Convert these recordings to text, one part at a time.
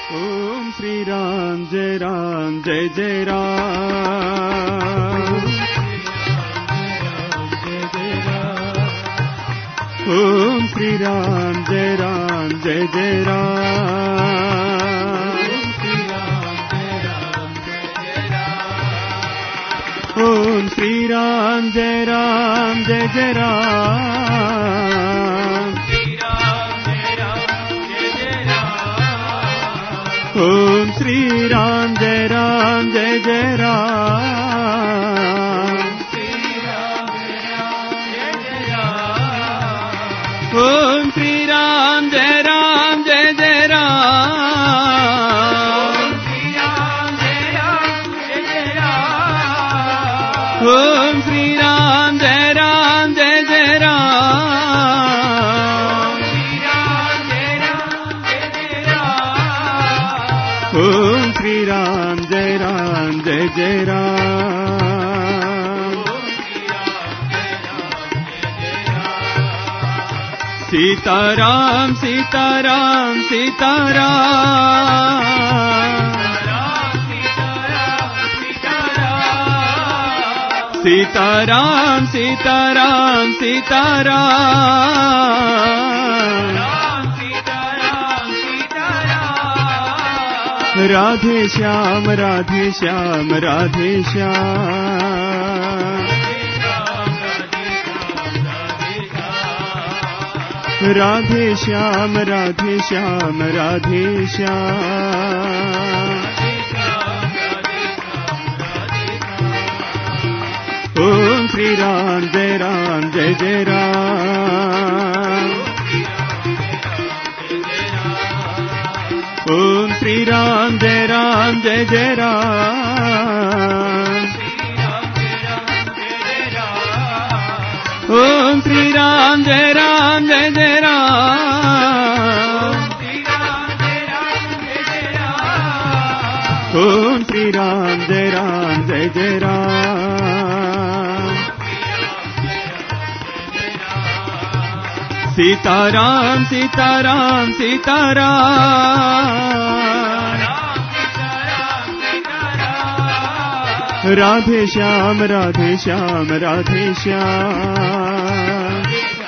Om Shri Ram Jai Jai Ram. Om Shri Ram Jai Jai Ram. Om Shri Ram Jai Jai Ram. Om Shri Ram Jai Jai Ram. Om Shri Ram Jai Jai Ram. Om Shri Ram Jai Jai Ram. Om Shri Ram Jai Jai Ram. Sitaram Sitaram Sitaram. Sitaram Sitaram Sitaram. Radhe Shyam Radhe Shyam Radhe Shyam. Radhe Shyam Radhe Shyam Radhe Shyam. Om Shri Ram Jai Jai Ram. Om Shri Ram Jai Jai Ram. Om Shri Ram Jai Jai Ram. Om Shri Ram Jai Jai Ram. Sitaram Sitaram Sitaram. Radhe Shyam Radhe Shyam Radhe Shyam.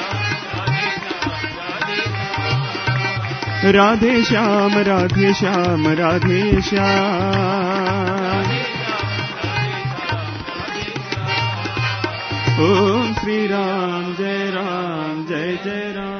Radhe Shyam Radhe Shyam Radhe Shyam. Om Shri Ram Jai Jai Ram.